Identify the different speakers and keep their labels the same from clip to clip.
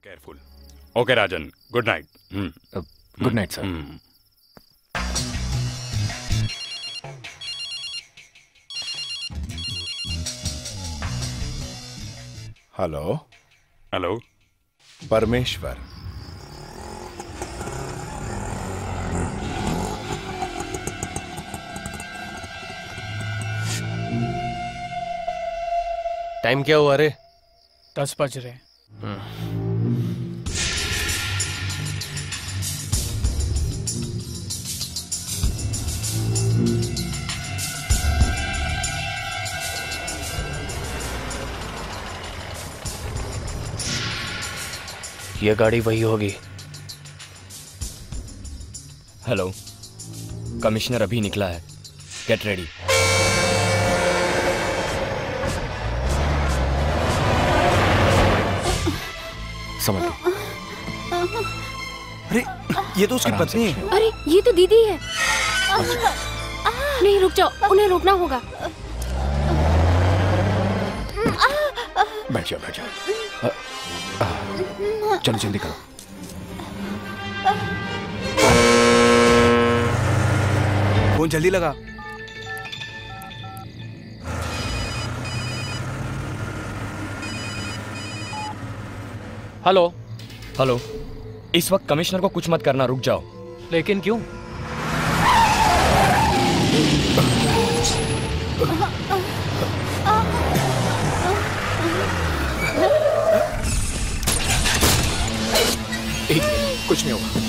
Speaker 1: Careful. Okay Rajan, good night.
Speaker 2: Good night sir.
Speaker 3: Hello.
Speaker 1: Hello
Speaker 3: Parameshwar.
Speaker 2: Time क्या हुआ रे?
Speaker 4: 10 बज रहे।
Speaker 2: ये गाड़ी वही होगी। हेलो, कमिश्नर अभी निकला है, गेट रेडी। समझ लो।
Speaker 5: अरे ये तो उसकी पत्नी है।
Speaker 6: अरे ये तो दीदी है। नहीं रुक जाओ, उन्हें रोकना होगा।
Speaker 2: बैठ जाओ बैठ जाओ। चलो जल्दी करो।
Speaker 5: फोन जल्दी लगा।
Speaker 2: हेलो हेलो, इस वक्त कमिश्नर को कुछ मत करना, रुक जाओ।
Speaker 4: लेकिन क्यों?
Speaker 2: कुछ नहीं होगा।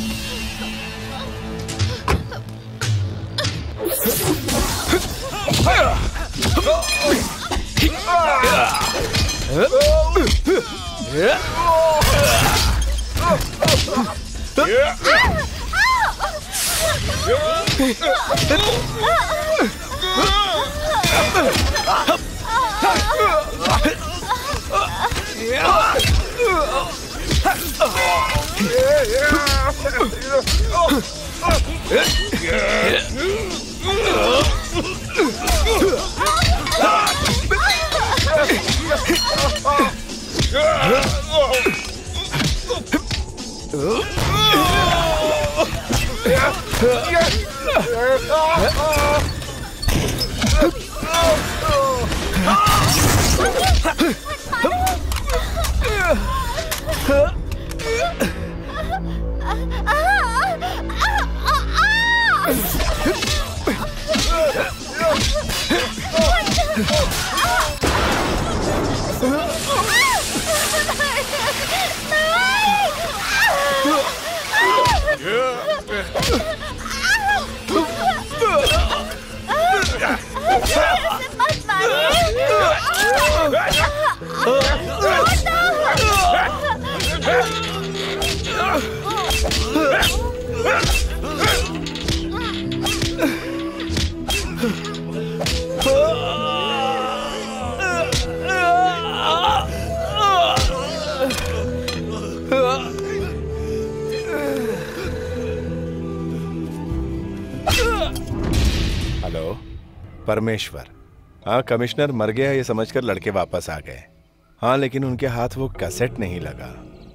Speaker 3: हेलो परमेश्वर। हाँ, कमिश्नर मर गया ये समझकर लड़के वापस आ गए। हाँ, लेकिन उनके हाथ वो कैसेट नहीं लगा।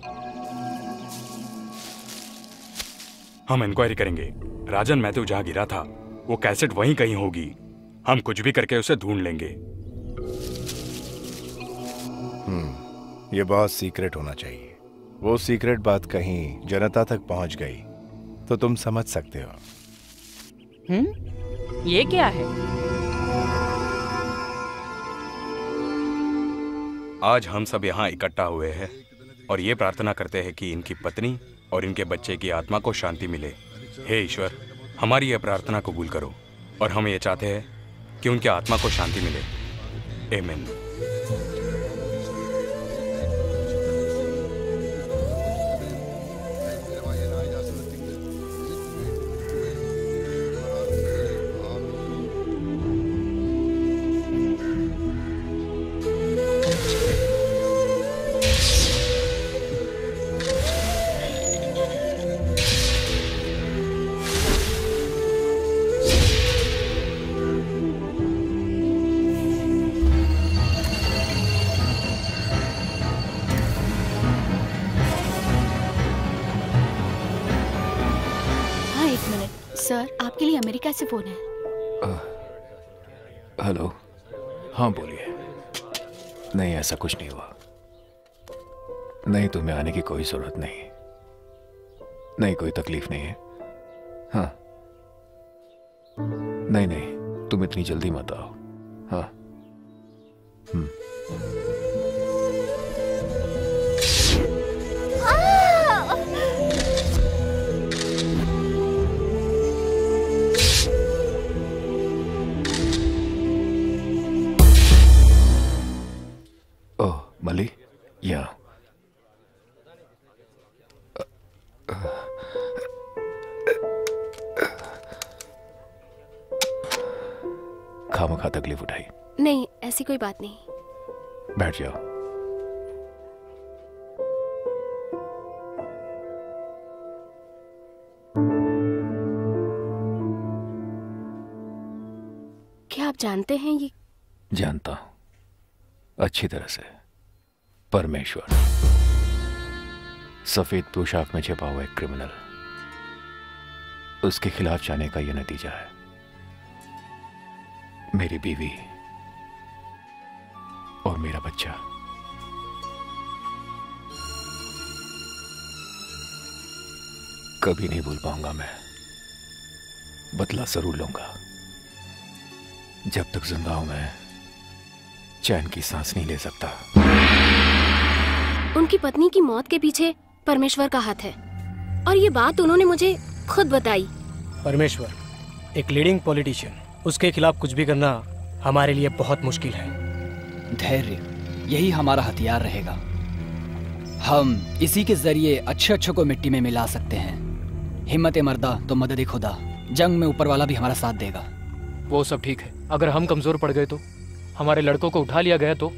Speaker 1: हम इंक्वायरी करेंगे। राजन मैथ्यू जहां गिरा था वो कैसेट वहीं कहीं होगी। हम कुछ भी करके उसे ढूंढ लेंगे।
Speaker 3: ये बहुत सीक्रेट होना चाहिए। वो सीक्रेट बात कहीं जनता तक पहुंच गई तो तुम समझ सकते हो।
Speaker 7: ये क्या है?
Speaker 1: आज हम सब यहाँ इकट्ठा हुए हैं और ये प्रार्थना करते हैं कि इनकी पत्नी और इनके बच्चे की आत्मा को शांति मिले। हे ईश्वर, हमारी यह प्रार्थना कबूल करो और हम ये चाहते हैं कि उनकी आत्मा को शांति मिले। आमीन।
Speaker 6: सर, आपके लिए अमेरिका से फोन है।
Speaker 3: हेलो। हाँ बोलिए। नहीं, ऐसा कुछ नहीं हुआ। नहीं, तुम्हें आने की कोई जरूरत नहीं। नहीं, कोई तकलीफ नहीं है। हाँ। नहीं नहीं, तुम इतनी जल्दी मत आओ। हाँ। ओह मली, या खामखा तकलीफ उठाई।
Speaker 6: नहीं, ऐसी कोई बात नहीं।
Speaker 3: बैठ जाओ।
Speaker 6: क्या आप जानते हैं ये?
Speaker 3: जानता हूं अच्छी तरह से। परमेश्वर, सफेद पोशाक में छिपा हुआ एक क्रिमिनल, उसके खिलाफ जाने का यह नतीजा है। मेरी बीवी और मेरा बच्चा। कभी नहीं भूल पाऊंगा मैं। बदला जरूर लूंगा। जब तक जिंदा हूं मैं चैन की सांस नहीं ले सकता।
Speaker 6: उनकी पत्नी की मौत के पीछे परमेश्वर का हाथ है, और ये बात उन्होंने मुझे खुद बताई।
Speaker 4: परमेश्वर एक लीडिंग पॉलिटिशियन, उसके खिलाफ कुछ भी करना हमारे लिए बहुत मुश्किल है।
Speaker 7: धैर्य, यही हमारा हथियार रहेगा। हम इसी के जरिए अच्छे अच्छे को मिट्टी में मिला सकते हैं। हिम्मत मर्दा तो मदद खुदा। जंग में ऊपर वाला भी हमारा साथ देगा।
Speaker 4: वो सब ठीक है, अगर हम कमजोर पड़ गए तो, हमारे लड़कों को उठा लिया गया तो।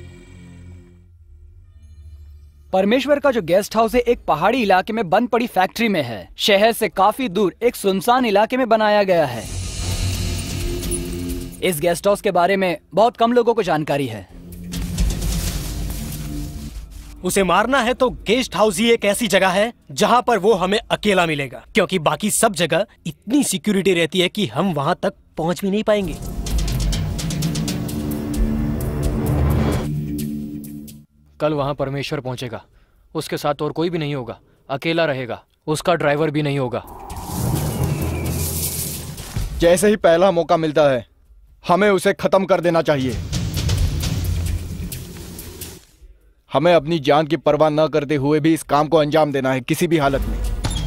Speaker 7: परमेश्वर का जो गेस्ट हाउस है एक पहाड़ी इलाके में बंद पड़ी फैक्ट्री में है। शहर से काफी दूर एक सुनसान इलाके में बनाया गया है। इस गेस्ट हाउस के बारे में बहुत कम लोगों को जानकारी है।
Speaker 4: उसे मारना है तो गेस्ट हाउस ही एक ऐसी जगह है जहां पर वो हमें अकेला मिलेगा, क्योंकि बाकी सब जगह इतनी सिक्योरिटी रहती है कि हम वहां तक पहुंच भी नहीं पाएंगे। कल वहां परमेश्वर पहुंचेगा। उसके साथ और कोई भी नहीं होगा, अकेला रहेगा। उसका ड्राइवर भी नहीं होगा।
Speaker 8: जैसे ही पहला मौका मिलता है हमें उसे खत्म कर देना चाहिए। हमें अपनी जान की परवाह न करते हुए भी इस काम को अंजाम देना है, किसी भी हालत में।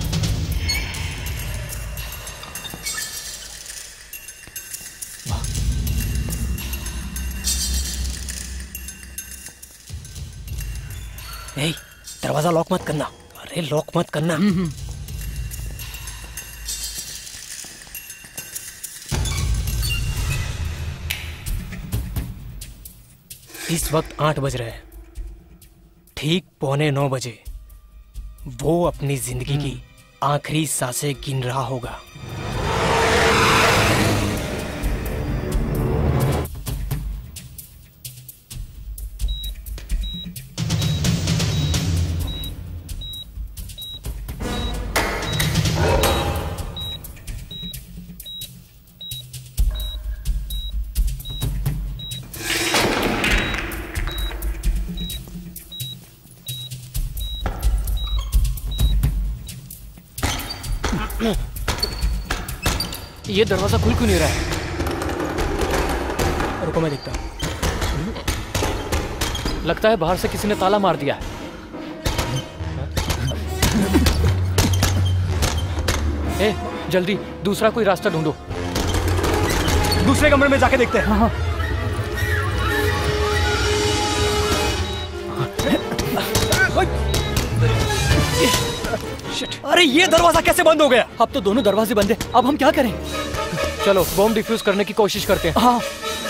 Speaker 4: ए, दरवाजा लॉक मत करना। अरे लॉक मत करना। इस वक्त 8 बज रहे हैं। ठीक 8:45 बजे वो अपनी जिंदगी की आखिरी सांसें गिन रहा होगा। ये दरवाजा खुल क्यों नहीं रहा है? रुको मैं देखता हूँ। लगता है बाहर से किसी ने ताला मार दिया है। ए, जल्दी दूसरा कोई रास्ता ढूंढो। दूसरे कमरे में जाके देखते हैं। हाँ। अरे ये दरवाजा कैसे बंद हो गया?
Speaker 7: अब तो दोनों दरवाजे बंद है। अब हम क्या करें?
Speaker 4: चलो बॉम्ब डिफ्यूज करने की कोशिश करते हैं।
Speaker 7: हाँ।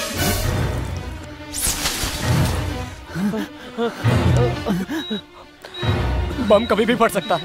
Speaker 4: बम कभी भी फट सकता है।